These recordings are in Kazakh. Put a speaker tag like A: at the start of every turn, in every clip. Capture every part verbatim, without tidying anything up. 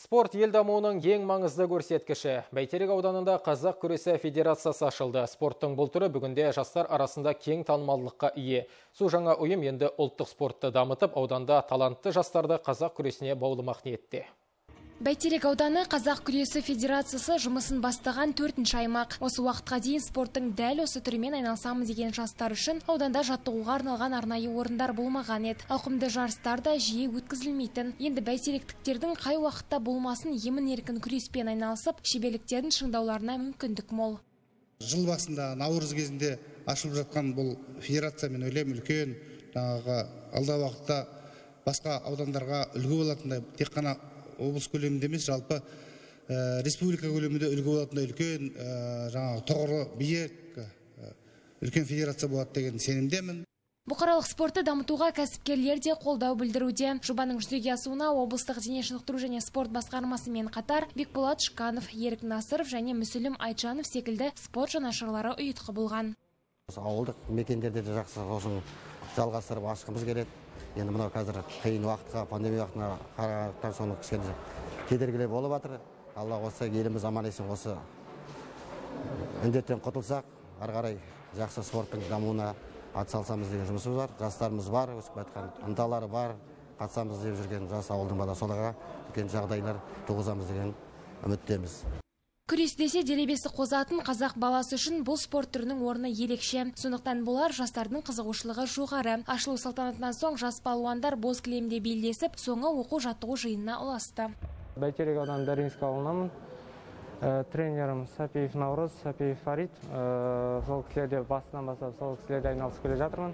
A: Спорт ел дамуының ең маңызды көрсеткіші. Бәйтерек ауданында Қазақ күресі федерациясы ашылды. Спорттың бұл түрі бүгінде жастар арасында кең танымалдылыққа ие. Су жаңа ұйым енді ұлттық спортты дамытып, ауданда талантты жастарды қазақ күресіне баулымақ ниетте.
B: Бәйтерек ауданы Қазақ күресі федерациясы жұмысын бастаған төртінші аймақ. Осы уақытқа дейін спорттың дәл осы түрімен айналысамыз деген жастар үшін ауданда жаттығуға арналған арнайы орындар болмаған еді. Ауқымды жарыстар да жиі өткізілмейтін. Енді бәйтеректіктердің қай уақытта болмасын емін-еркін күреспен айналысып, шеберліктерін шыңдауларына мүмкіндік мол.
C: Жыл басында наурыз кезінде ашылып жатқан бұл федерация мен ойлаймын үлкен алдағы уақытта басқа аудандарға үлгі болатындай, тек қана облыс көлемінде емес, жалпы республика көлемінде үлгі болатындай үлкен жаңағы тұғырлы биік үлкен федерация болады деген сенімдемін.
B: Бұқаралық спортты дамытуға кәсіпкерлер де қолдау білдіруде. Жобаның жүзеге асуына облыстық дене шынықтыру және спорт басқармасымен қатар Бекболат Шканов, Ерік Насыров және Мүсілім Айтжанов секілді спорт жанашырлары ұйытқы болған.
D: Ауылдық мекендерде де жақсы жалғастырып ашқымыз келеді. Енді мынау қазір қиын уақытқа, пандемия уақытына қарағандықтан соны кішкене кедергілер болып жатыр. Алла қосса еліміз аман есен осы індеттен құтылсақ, ары қарай жақсы спорттың дамуына атсалысамыз деген жұмысымыз бар. Жастарымыз бар, өсіп жатқан ынталары бар, қатысамыз деп жүрген жас ауылдың бала соларға үлкен жағдайлар туғызамыз деген үміттеміз.
B: Күрес десе делебесі қозатын қазақ баласы үшін бұл спорт түрінің орны ерекше. Сондықтан болар жастардың қызығушылығы жоғары. Ашылу салтанатынан соң жас балуандар боз кілемде белдесіп, соңы оқу жаттығу жиынына ұласты.
E: Бәйтерек ауданы Даринск ауылынамын. Тренерім Сапиев Наурыз, Сапиев Фарид. Сол кісілерде басынан бастап, сол кісілерде айналысып келе жатырмын.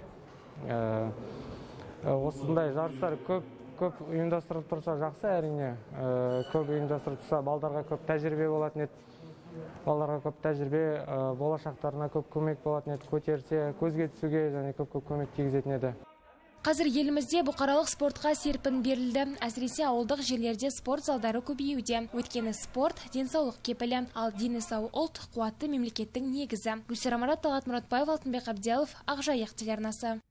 E: Осындай жарыстар көп көп ұйымдастырылып тұрса жақсы, әрине. Көп ұйымдастырылып тұрса балдарға көп тәжірибе болатын еді. Балдарға көп тәжірибе, болашақтарына көп көмек болатын еді. Көтерсе, көзге түсуге және көп-көп көмек тигізетін еді.
B: Қазір елімізде бұқаралық спортқа серпін берілді. Әсіресе ауылдық жерлерде спорт залдары көбеюде. Өйткені спорт денсаулық кепілі, ал дені сау ұлт қуатты мемлекеттің негізі. Гүлсара Марат, Талғат Мұратбаев, Алтынбек Абдиялов, Ақжайық телеарнасы.